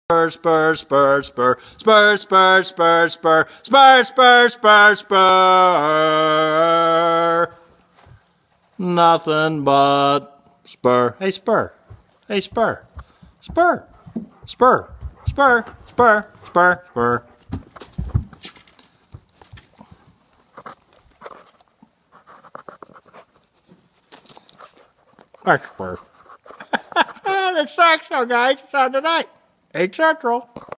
Spur, spur, spur, spur, spur, spur, spur, spur, spur, spur, spur. Nothing but spur. Hey, spur. Hey, spur. Spur. Spur. Spur. Spur. Spur. Spur. That's Spur. The SOCS Show, guys. It's on tonight. 8 Central.